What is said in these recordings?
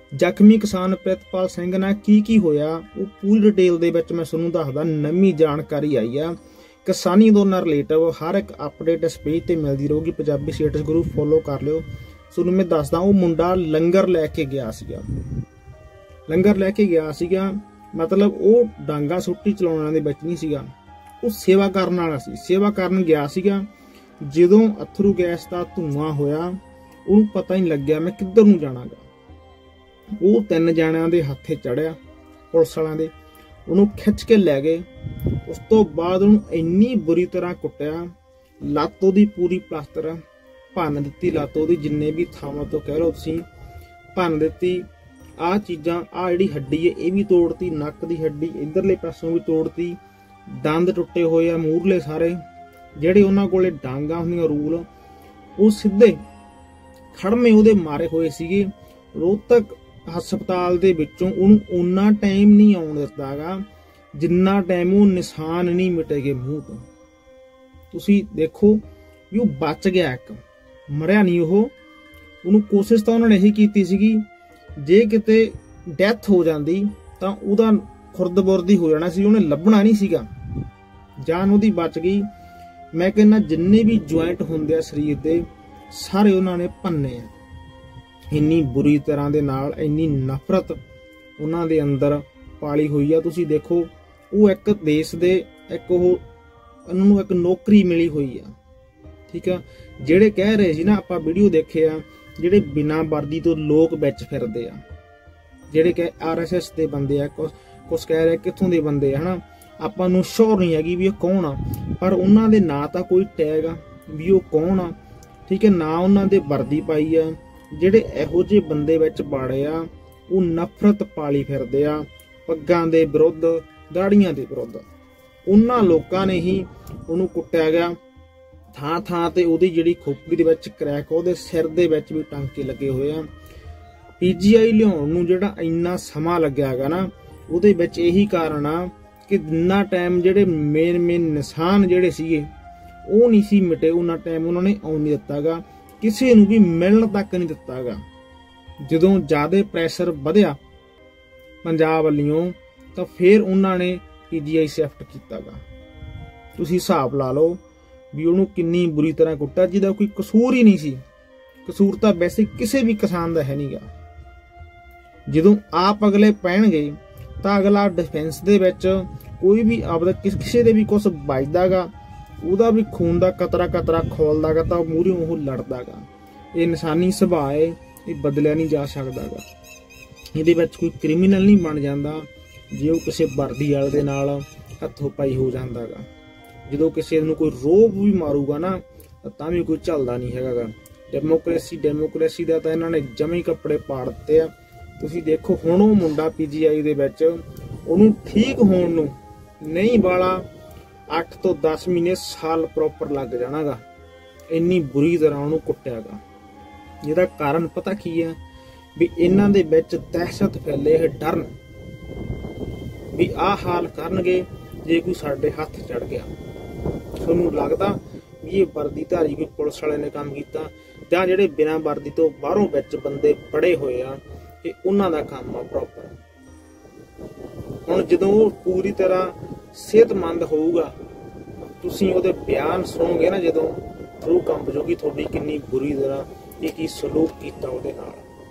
ਜ਼ਖਮੀ ਕਿਸਾਨ ਪ੍ਰਿਤਪਾਲ ਸਿੰਘ ਨਾਲ ਕੀ ਹੋਇਆ ਉਹ ਪੂਰੀ ਡਿਟੇਲ ਦੇ ਵਿੱਚ ਮੈਂ ਤੁਹਾਨੂੰ ਦੱਸਦਾ। ਨਵੀਂ ਜਾਣਕਾਰੀ ਆਈ ਆ ਕਿਸਾਨੀ ਅੰਦੋਲਨ ਰਿਲੇਟਿਵ ਹਰ ਇੱਕ ਅਪਡੇਟ ਇਸ ਪੇਜ ਤੇ ਮਿਲਦੀ ਰਹੂਗੀ। ਪੰਜਾਬੀ ਸਟੇਟਸ ਗਰੁੱਪ ਫੋਲੋ ਕਰ ਲਿਓ। ਤੁਹਾਨੂੰ ਮੈਂ ਦੱਸਦਾ ਉਹ ਮੁੰਡਾ ਲੰਗਰ ਲੈ ਕੇ ਗਿਆ ਸੀਗਾ। ਮਤਲਬ ਉਹ ਡਾਂਗਾ ਸੁੱਟੀ ਚਲਾਉਣ ਦੇ ਵਿੱਚ ਨਹੀਂ ਸੀਗਾ, ਉਹ ਸੇਵਾ ਕਰਨ ਵਾਲਾ ਸੀ। ਸੇਵਾ ਕਰਨ ਗਿਆ ਸੀਗਾ। ਜਦੋਂ ਅਥਰੂ ਗੈਸ ਦਾ ਧੂੰਆਂ ਹੋਇਆ ਉਹਨੂੰ ਪਤਾ ਹੀ ਨਹੀਂ ਲੱਗਿਆ ਮੈਂ ਕਿੱਧਰ ਨੂੰ ਜਾਣਾਗਾ। ਉਹ 3 ਜਣਿਆਂ ਦੇ ਹੱਥੇ ਚੜਿਆ ਪੁਲਿਸ ਵਾਲਿਆਂ ਦੇ, ਉਹਨੂੰ ਖਿੱਚ ਕੇ ਲੈ ਗਏ। ਉਸ ਤੋਂ ਬਾਅਦ ਉਹਨੂੰ ਇੰਨੀ ਬੁਰੀ ਤਰ੍ਹਾਂ ਕੁੱਟਿਆ, ਲੱਤ ਉਹਦੀ ਪੂਰੀ ਪਲਾਸਟਰ ਭੰਨ ਦਿੱਤੀ। ਲੱਤ ਉਹਦੀ ਜਿੰਨੇ ਵੀ ਥਾਵਾਂ ਤੋਂ ਕਹਿ ਲਓ ਤੁਸੀਂ ਭੰਨ ਦਿੱਤੀ। ਆਹ ਚੀਜ਼ਾਂ, ਆਹ ਜਿਹੜੀ ਹੱਡੀ ਹੈ ਇਹ ਵੀ ਤੋੜਤੀ, ਨੱਕ ਦੀ ਹੱਡੀ ਇਧਰਲੇ ਪਾਸੋਂ ਵੀ ਤੋੜਤੀ, ਦੰਦ ਟੁੱਟੇ ਹੋਏ ਆ ਮੂਹਰਲੇ ਸਾਰੇ। ਜਿਹੜੇ ਉਹਨਾਂ ਕੋਲੇ ਡਾਂਗਾ ਹੁੰਦੀਆਂ ਰੂਲ, ਉਹ ਸਿੱਧੇ ਖੜਮੇ ਉਹਦੇ ਮਾਰੇ ਹੋਏ ਸੀਗੇ। ਰੋਹਤਕ ਹਸਪਤਾਲ ਦੇ ਵਿੱਚੋਂ ਉਹਨੂੰ ਓਨਾ ਟਾਈਮ ਨਹੀਂ ਆਉਣ ਦਿੱਤਾਗਾ ਜਿੰਨਾ ਟਾਈਮ ਉਹ ਨਿਸ਼ਾਨ ਨਹੀਂ ਮਿਟੇਗੇ ਮੂੰਹ ਤੋਂ। ਤੁਸੀਂ ਦੇਖੋ ਵੀ ਉਹ ਬਚ ਗਿਆ, ਇੱਕ ਮਰਿਆ ਨਹੀਂ ਉਹ। ਉਹਨੂੰ ਕੋਸ਼ਿਸ਼ ਤਾਂ ਉਹਨਾਂ ਨੇ ਇਹੀ ਕੀਤੀ ਸੀਗੀ ਜੇ ਕਿਤੇ ਡੈਥ ਹੋ ਜਾਂਦੀ ਤਾਂ ਉਹਦਾ ਖੁਰਦ-ਬੁਰਦ ਹੀ ਹੋ ਜਾਣਾ ਸੀ, ਉਹਨੇ ਲੱਭਣਾ ਨਹੀਂ ਸੀਗਾ। ਜਾਨ ਉਹਦੀ ਬਚ ਗਈ। ਮੈਂ ਕਹਿੰਦਾ ਜਿੰਨੇ ਵੀ ਜੁਆਇੰਟ ਹੁੰਦੇ ਆ ਸਰੀਰ ਦੇ ਸਾਰੇ ਉਹਨਾਂ ਨੇ ਭੰਨੇ ਆ। ਇੰਨੀ ਬੁਰੀ ਤਰ੍ਹਾਂ ਦੇ ਨਾਲ, ਇੰਨੀ ਨਫ਼ਰਤ ਉਹਨਾਂ ਦੇ ਅੰਦਰ ਪਾਲੀ ਹੋਈ ਆ। ਤੁਸੀਂ ਦੇਖੋ ਉਹ ਇੱਕ ਦੇਸ਼ ਦੇ ਇੱਕ ਉਹਨਾਂ ਨੂੰ ਇੱਕ ਨੌਕਰੀ ਮਿਲੀ ਹੋਈ ਆ, ਠੀਕ ਆ। ਜਿਹੜੇ ਕਹਿ ਰਹੇ ਸੀ ਨਾ, ਆਪਾਂ ਵੀਡੀਓ ਦੇਖੇ ਆ, ਜਿਹੜੇ ਬਿਨਾਂ ਵਰਦੀ ਤੋਂ ਲੋਕ ਵਿੱਚ ਫਿਰਦੇ ਆ, ਜਿਹੜੇ ਕਿ RSS ਦੇ ਬੰਦੇ ਆ, ਕੁਛ ਕਹਿ ਰਹੇ ਕਿੱਥੋਂ ਦੇ ਬੰਦੇ ਆ, ਹਨਾ। ਆਪਾਂ ਨੂੰ ਸ਼ੋਰ ਨਹੀਂ ਹੈਗੀ ਵੀ ਇਹ ਕੌਣ ਆ, ਪਰ ਉਹਨਾਂ ਦੇ ਨਾਂ ਤਾਂ ਕੋਈ ਟੈਗ ਆ ਵੀ ਉਹ ਕੌਣ ਆ, ਠੀਕ ਹੈ ਨਾ। ਉਹਨਾਂ ਦੇ ਵਰਦੀ ਪਾਈ ਆ। ਜਿਹੜੇ ਇਹੋ ਜਿਹੇ ਬੰਦੇ ਵਿੱਚ ਬਾੜੇ ਆ ਉਹ ਨਫ਼ਰਤ ਪਾਲੀ ਫਿਰਦੇ ਆ ਪੱਗਾਂ ਦੇ ਵਿਰੁੱਧ, ਦਾੜੀਆਂ ਦੇ ਵਿਰੁੱਧ। ਉਹਨਾਂ ਲੋਕਾਂ ਨੇ ਹੀ ਉਹਨੂੰ ਕੁੱਟਿਆ ਗਿਆ। ਥਾਂ ਥਾਂ ਤੇ ਉਹਦੀ ਜਿਹੜੀ ਖੋਪੜੀ ਦੇ ਵਿੱਚ ਕਰੈਕ, ਉਹਦੇ ਸਿਰ ਦੇ ਵਿੱਚ ਵੀ ਟਾਂਕੇ ਲੱਗੇ ਹੋਏ ਆ। PGI ਲਿਆਉਣ ਨੂੰ ਜਿਹੜਾ ਇੰਨਾ ਸਮਾਂ ਲੱਗਿਆ ਹੈਗਾ ਨਾ, ਉਹਦੇ ਵਿੱਚ ਇਹੀ ਕਾਰਨ ਆ ਕਿ ਇੰਨਾ ਟਾਈਮ ਜਿਹੜੇ ਮੇਨ ਨਿਸ਼ਾਨ ਜਿਹੜੇ ਸੀਗੇ ਉਹ ਨਹੀਂ ਸੀ ਮਿਟੇ। ਉਹਨਾਂ ਟਾਈਮ ਉਹਨਾਂ ਨੇ ਆਉਣ ਨਹੀਂ ਦਿੱਤਾਗਾ, ਕਿਸੇ ਨੂੰ ਵੀ ਮਿਲਣ ਤੱਕ ਨਹੀਂ ਦਿੱਤਾਗਾ। ਜਦੋਂ ਜ਼ਿਆਦਾ ਪ੍ਰੈਸ਼ਰ ਵਧਿਆ ਪੰਜਾਬ ਵੱਲੋਂ ਤਾਂ ਫਿਰ ਉਹਨਾਂ ਨੇ PGI ਸ਼ਿਫਟ ਕੀਤਾਗਾ। ਤੁਸੀਂ ਹਿਸਾਬ ਲਾ ਲਓ ਵੀ ਉਹਨੂੰ ਕਿੰਨੀ ਬੁਰੀ ਤਰ੍ਹਾਂ ਕੁੱਟਿਆ, ਜਿਹਦਾ ਕੋਈ ਕਸੂਰ ਹੀ ਨਹੀਂ ਸੀ। ਕਸੂਰ ਤਾਂ ਵੈਸੇ ਕਿਸੇ ਵੀ ਕਿਸਾਨ ਦਾ ਹੈ ਨਹੀਂਗਾ। ਜਦੋਂ ਆਪ ਅਗਲੇ ਪੈਣਗੇ ਤਾਂ ਅਗਲਾ ਡਿਫੈਂਸ ਦੇ ਵਿੱਚ ਕੋਈ ਵੀ ਆਪਦਾ ਕਿਸੇ ਦੇ ਵੀ ਕੁਛ ਵੱਜਦਾਗਾ, ਉਹਦਾ ਵੀ ਖੂਨ ਦਾ ਕਤਰਾ ਖੋਲਦਾਗਾ ਤਾਂ ਮੂਹਰੇ ਉਹ ਲੜਦਾਗਾ। ਇਹ ਇਨਸਾਨੀ ਸੁਭਾਅ ਹੈ, ਇਹ ਬਦਲਿਆ ਨਹੀਂ ਜਾ ਸਕਦਾਗਾ। ਇਹਦੇ ਵਿੱਚ ਕੋਈ ਕ੍ਰਿਮੀਨਲ ਨਹੀਂ ਬਣ ਜਾਂਦਾ ਜੇ ਉਹ ਕਿਸੇ ਵਰਦੀ ਵਾਲੇ ਦੇ ਨਾਲ ਹੱਥੋਂ ਪਾਈ ਹੋ ਜਾਂਦਾਗਾ। ਜਦੋਂ ਕਿਸੇ ਨੂੰ ਕੋਈ ਰੋਬ ਵੀ ਮਾਰੂਗਾ ਨਾ ਤਾਂ ਵੀ ਕੋਈ ਝੱਲਦਾ ਨਹੀਂ ਹੈਗਾ। ਡੈਮੋਕ੍ਰੇਸੀ ਦਾ ਤਾਂ ਇਹਨਾਂ ਨੇ ਜਮੇ ਕੱਪੜੇ ਪਾੜ ਦਿੱਤੇ ਆ। ਤੁਸੀਂ ਦੇਖੋ ਹੁਣ ਉਹ ਮੁੰਡਾ PGI ਦੇ ਵਿੱਚ, ਉਹਨੂੰ ਠੀਕ ਹੋਣ ਨੂੰ ਨਹੀਂ ਵਾਲਾ 8 ਤੋਂ 10 ਮਹੀਨੇ ਸਾਲ ਪ੍ਰੋਪਰ ਲੱਗ ਜਾਣਾਗਾ। ਇੰਨੀ ਬੁਰੀ ਤਰ੍ਹਾਂ ਉਹਨੂੰ ਕੁੱਟਿਆਗਾ। ਜਿਹਦਾ ਕਾਰਨ ਪਤਾ ਕੀ ਹੈ ਵੀ ਇਹਨਾਂ ਦੇ ਵਿੱਚ ਦਹਿਸ਼ਤ ਫੈਲੇ, ਇਹ ਡਰਨ ਵੀ ਆਹ ਹਾਲ ਕਰਨਗੇ ਜੇ ਕੋਈ ਸਾਡੇ ਹੱਥ ਚੜ ਗਿਆ। ਤੁਹਾਨੂੰ ਲੱਗਦਾ ਵੀ ਇਹ ਵਰਦੀਧਾਰੀ ਕੋਈ ਪੁਲਿਸ ਵਾਲੇ ਨੇ ਕੰਮ ਕੀਤਾ ਜਾਂ ਜਿਹੜੇ ਬਿਨਾਂ ਵਰਦੀ ਤੋਂ ਬਾਹਰੋਂ ਵਿੱਚ ਬੰਦੇ ਪੜੇ ਹੋਏ ਆ, ਇਹ ਉਹਨਾਂ ਦਾ ਕੰਮ ਆ ਪ੍ਰੋਪਰ। ਹੁਣ ਜਦੋਂ ਉਹ ਪੂਰੀ ਤਰ੍ਹਾਂ ਸਿਹਤਮੰਦ ਹੋਊਗਾ, ਤੁਸੀਂ ਉਹਦੇ ਬਿਆਨ ਸੁਣੋਗੇ ਨਾ, ਜਦੋਂ ਰੂਹ ਕੰਬ ਜੂਗੀ ਤੁਹਾਡੀ ਕਿੰਨੀ ਬੁਰੀ ਤਰ੍ਹਾਂ ਕੀ ਸਲੂਕ ਕੀਤਾ ਉਹਦੇ ਨਾਲ।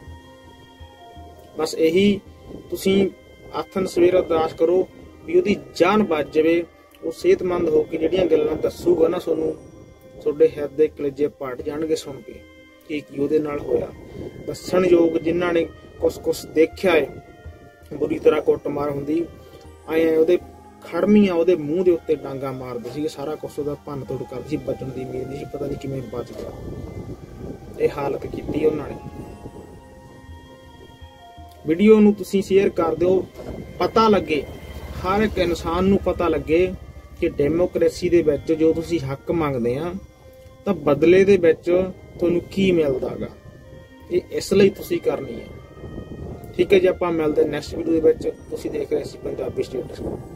ਬਸ ਇਹੀ ਤੁਸੀਂ ਆਥਨ ਸਵੇਰ ਅਰਦਾਸ ਕਰੋ ਵੀ ਉਹਦੀ ਜਾਨ ਬਚ ਜਾਵੇ। ਉਹ ਸਿਹਤਮੰਦ ਹੋ ਕੇ ਜਿਹੜੀਆਂ ਗੱਲਾਂ ਦੱਸੂਗਾ ਨਾ ਤੁਹਾਨੂੰ, ਤੁਹਾਡੇ ਹਿਰਦੇ ਕਲੇਜੇ ਪਾਟ ਜਾਣਗੇ ਸੁਣ ਕੇ ਕੀ ਉਹਦੇ ਨਾਲ ਹੋਇਆ। ਦੱਸਣਯੋਗ ਜਿਨ੍ਹਾਂ ਨੇ ਕੁਛ ਦੇਖਿਆ ਹੈ, ਬੁਰੀ ਤਰ੍ਹਾਂ ਕੁੱਟਮਾਰ ਹੁੰਦੀ ਆਏ, ਉਹਦੇ ਖੜਮੀਆਂ ਉਹਦੇ ਮੂੰਹ ਦੇ ਉੱਤੇ ਡਾਂਗਾ ਮਾਰਦੇ ਸੀਗੇ, ਸਾਰਾ ਕੁਛ ਉਹਦਾ ਭੰਨ ਤੋੜ ਕਰਦੀ ਸੀ। ਬਚਣ ਦੀ ਉਮੀਦ ਨਹੀਂ ਸੀ, ਪਤਾ ਨਹੀਂ ਕਿਵੇਂ ਬਚ ਗਿਆ। ਇਹ ਹਾਲਤ ਕੀਤੀ ਉਹਨਾਂ ਨੇ। ਵੀਡੀਓ ਨੂੰ ਤੁਸੀਂ ਸ਼ੇਅਰ ਕਰ ਦਿਓ, ਪਤਾ ਲੱਗੇ ਹਰ ਇੱਕ ਇਨਸਾਨ ਨੂੰ ਪਤਾ ਲੱਗੇ ਕਿ ਡੈਮੋਕ੍ਰੇਸੀ ਦੇ ਵਿੱਚ ਜੋ ਤੁਸੀਂ ਹੱਕ ਮੰਗਦੇ ਆ ਤਾਂ ਬਦਲੇ ਦੇ ਵਿੱਚ ਤੁਹਾਨੂੰ ਕੀ ਮਿਲਦਾਗਾ। ਇਹ ਇਸ ਲਈ ਤੁਸੀਂ ਕਰਨੀ ਹੈ। ਠੀਕ ਹੈ ਜੀ, ਆਪਾਂ ਮਿਲਦੇ ਨੈਕਸਟ ਵੀਡੀਓ ਦੇ ਵਿੱਚ। ਤੁਸੀਂ ਦੇਖ ਰਹੇ ਸੀ ਪੰਜਾਬੀ ਸਟੇਟਸ।